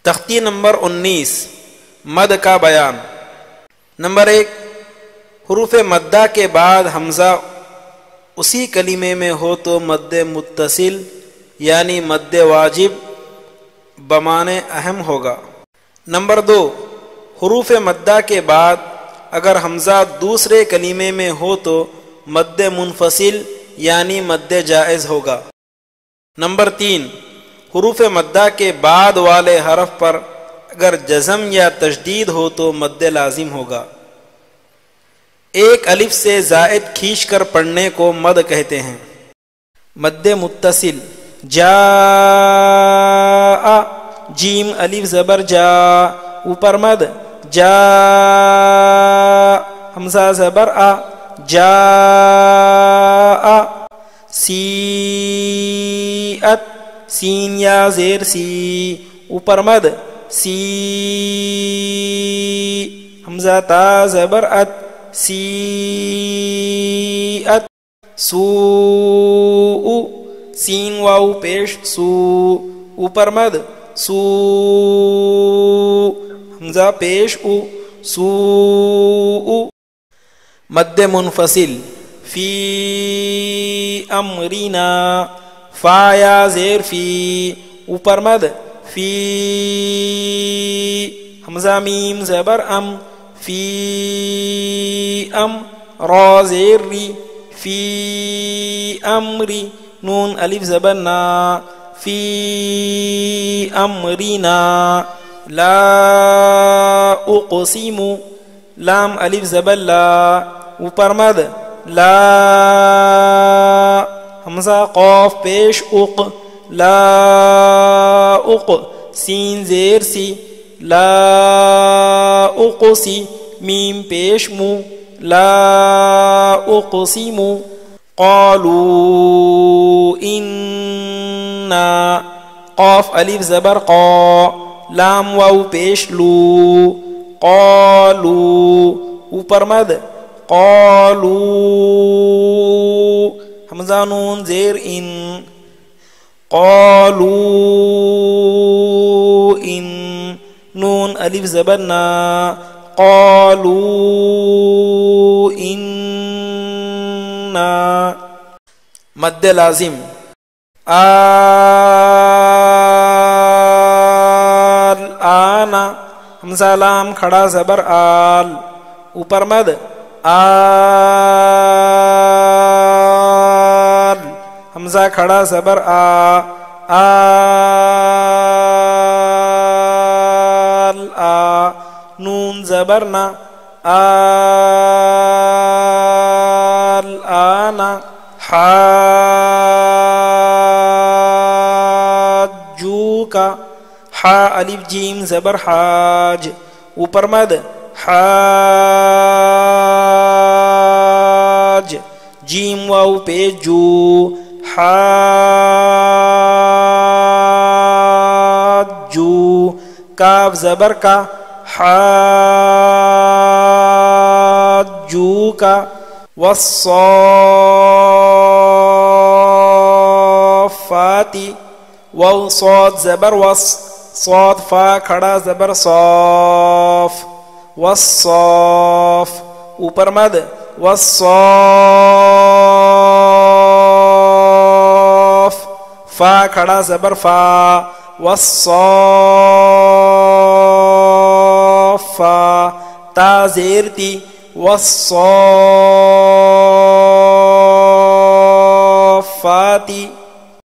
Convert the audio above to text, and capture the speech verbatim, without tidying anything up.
تختی نمبر انیس، مد کا بیان۔ نمبر ایک، حروف مدہ کے بعد حمزہ اسی کلمے میں ہو تو مد متصل یعنی مد واجب بمعنی اہم ہوگا۔ نمبر دو، حروف مدہ کے بعد اگر حمزہ دوسرے کلمے میں ہو تو مد منفصل یعنی مد جائز ہوگا۔ نمبر تین، حروف مدہ کے بعد والے حرف پر اگر جزم یا تشدید ہو تو مد لازم ہوگا۔ ایک الف سے زائد کھینچ کر پڑھنے کو مد کہتے ہیں۔ مد متصل، جا جیم الف زبر جا، اوپر مد، جا حمزہ زبر آ، جا سیئت سین یا زیر سی، اوپر مد، سی حمزہ تا زبر ات، سیئت سو سین واو پیش سو، اوپر مد، سو حمزہ پیش او، سو مد منفصل، فی امرینا فا یا زیر فی، اوپر مد، فی حمزہ میم زبر ام، فی ام را زیر ری، فی امری نون الف زبر نا، فی امرینا لا اقسم لام الف زبر لا، اوپر مد، لا حمزہ قاف پیش اق، لا اق سین زیر سی، لا اقسی میم پیش مو، لا اقسم قالوا انا قاف الف زبر قا، لام واو پیش لو، قالوا اوپر مد، قالوا حمزہ نون زیر ان، قالوا ان نون الف زبر نا، قالوا اننا مد لازم، آل حمزہ لام کھڑا زبر آل، اوپر مد، آل حمزہ کھڑا زبر آ، آل آ نون زبر نا، آل آنا حاجوکا حا الف جیم زبر حاج، اوپر مد، حاج جیم واو پیش جو، حاجو کاف زبر کا، حاجو کا، والصافاتی واو صاد زبر وص، صاد فا کھڑا زبر صاف، والصاف اوپر مد، والصاف فا کھڑا زبر فا، والصافا تا زیر تی، والصافاتی